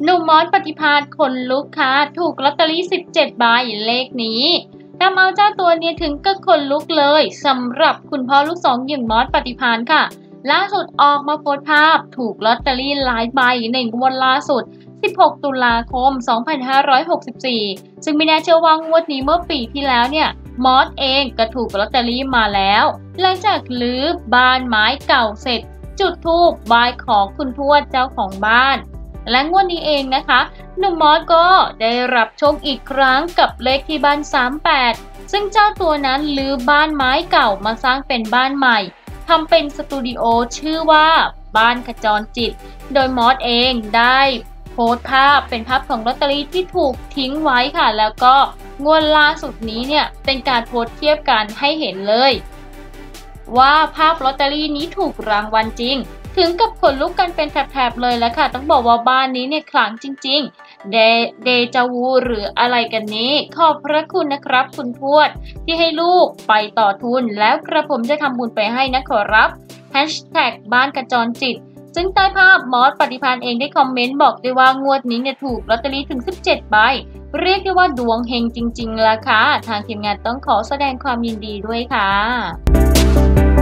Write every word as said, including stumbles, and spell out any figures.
หนุ่มมอสปฏิภาณขนลุกค่ะถูกลอตเตอรี่สิบเจ็ดใบเลขนี้ทำเอาเจ้าตัวนี้ถึงกับขนลุกเลยสำหรับคุณพ่อลูกสองอย่างมอสปฏิภาณค่ะล่าสุดออกมาโพสต์ภาพถูกลอตเตอรี่หลายใบในงวดล่าสุดสิบหกตุลาคมสองพันห้าร้อยหกสิบสี่ซึ่งไม่น่าเชื่อว่างวดนี้เมื่อปีที่แล้วเนี่ยมอสเองก็ถูกลอตเตอรี่มาแล้วหลังจากรื้อบ้านไม้เก่าเสร็จจุดธูปไหว้ขอคุณทวดเจ้าของบ้านและงวดนี้เองนะคะหนุ่มมอสก็ได้รับโชคอีกครั้งกับเลขที่บ้านสามสิบแปดซึ่งเจ้าตัวนั้นรื้อบ้านไม้เก่ามาสร้างเป็นบ้านใหม่ทำเป็นสตูดิโอชื่อว่าบ้านขจรจิตโดยมอสเองได้โพสต์ภาพเป็นภาพของลอตเตอรี่ที่ถูกทิ้งไว้ค่ะแล้วก็งวดล่าสุดนี้เนี่ยเป็นการโพสต์เทียบกันให้เห็นเลยว่าภาพลอตเตอรี่นี้ถูกรางวัลจริงถึงกับขนลุกกันเป็นแถบๆเลยแล้วค่ะต้องบอกว่าบ้านนี้เนี่ยขลังจริงๆเดเดจาวูหรืออะไรกันนี้ขอบพระคุณนะครับคุณทวดที่ให้ลูกไปต่อทุนแล้วกระผมจะทำบุญไปให้นะขอรับแฮชแท็กบ้านกระจรจิตซึ่งใต้ภาพมอสปฏิภาณเองได้คอมเมนต์บอกด้วยว่างวดนี้เนี่ยถูกลอตเตอรี่ถึงสิบเจ็ดใบเรียกได้ว่าดวงเฮงจริงๆล่ะค่ะทางทีมงานต้องขอแสดงความยินดีด้วยค่ะ